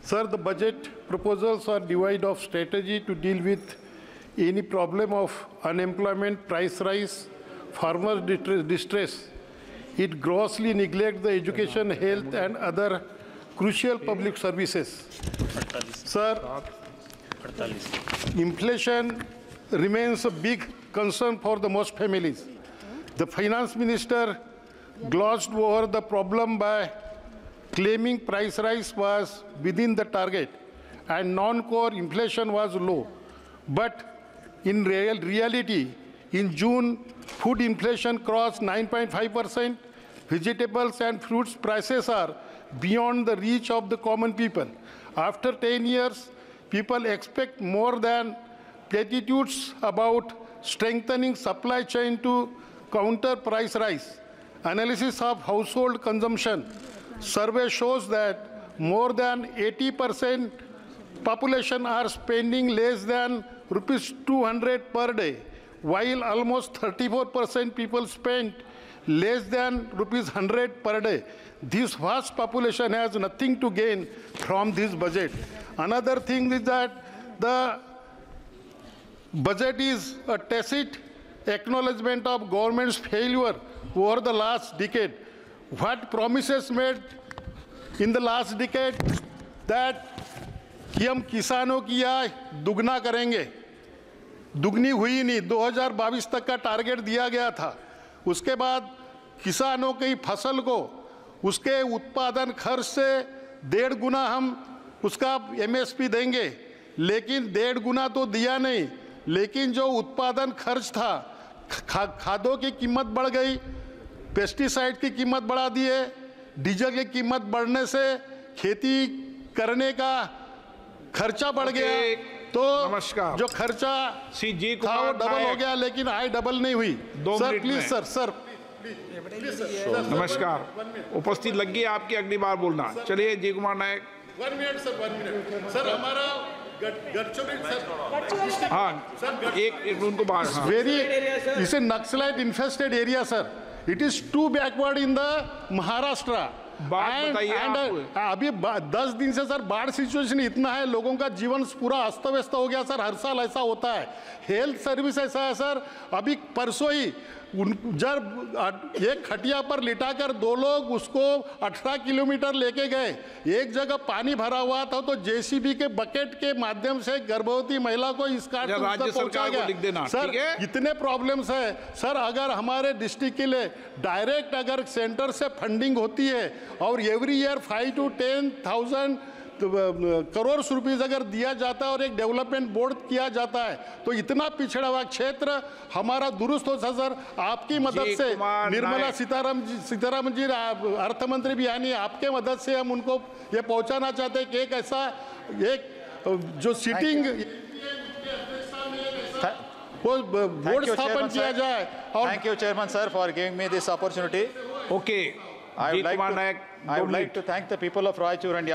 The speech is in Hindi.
Sir, the budget proposals are devoid of strategy to deal with any problem of unemployment, price rise, farmer distress. It grossly neglects the education, health, and other crucial public services. Sir, inflation remains a big concern for the most families. The finance minister glossed over the problem by claiming price rise was within the target and non-core inflation was low. But in reality, in June, food inflation crossed 9.5%. Vegetables and fruits prices are beyond the reach of the common people. After 10 years, people expect more than platitudes about strengthening supply chain to counter price rise. Analysis of household consumption survey shows that more than 80% population are spending less than rupees 200 per day, while almost 34% people spend less than rupees 100 per day. This vast population has nothing to gain from this budget. Another thing is that the budget is a tacit acknowledgement of government's failure over the last decade. What promises made in the last decade that कि हम किसानों की आय दुगना करेंगे, दुगनी हुई नहीं। 2022 तक का टारगेट दिया गया था। उसके बाद किसानों की फसल को उसके उत्पादन खर्च से 1.5 गुना हम उसका MSP देंगे, लेकिन 1.5 गुना तो दिया नहीं। लेकिन जो उत्पादन खर्च था, खादों की कीमत बढ़ गई, पेस्टिसाइड की कीमत बढ़ा दी है, डीजल की कीमत बढ़ने से खेती करने का खर्चा बढ़ गया, तो जो खर्चा था वो डबल हो गया, लेकिन आय डबल नहीं हुई। सर प्लीज सर नमस्कार, उपस्थित लग गई आपकी, अगली बार बोलना। चलिए जी कुमार नायक। 1 मिनट सर हमारा हाँ एक उनको बाहर very is naxalite infested area sir, it is too backward in the Maharashtra. अभी 10 दिन से सर बाढ़ सिचुएशन इतना है, लोगों का जीवन पूरा अस्त व्यस्त हो गया सर। हर साल ऐसा होता है। हेल्थ सर्विस ऐसा है सर, अभी परसों ही जब एक खटिया पर लिटाकर 2 लोग उसको 18 किलोमीटर लेके गए, एक जगह पानी भरा हुआ था तो JCB के बकेट के माध्यम से गर्भवती महिला को इस कार्ड पहुंचा गया। सर इतने प्रॉब्लम्स है सर। अगर हमारे डिस्ट्रिक्ट के लिए डायरेक्ट अगर सेंटर से फंडिंग होती है और every year 5 to 10,000 crore rupees अगर दिया जाता है और एक डेवलपमेंट बोर्ड किया जाता है, तो इतना पिछड़ा हुआ क्षेत्र हमारा दुरुस्त हो सर। आपकी मदद से निर्मला सीतारामन जी अर्थ मंत्री भी यानी आपके मदद से हम उनको ये पहुंचाना चाहते हैं कि एक ऐसा एक जो सिटिंग बोर्ड स्थापन किया जाए। Thank you chairman sir for giving me this opportunity. Okay, I would like to thank the people of Raichur and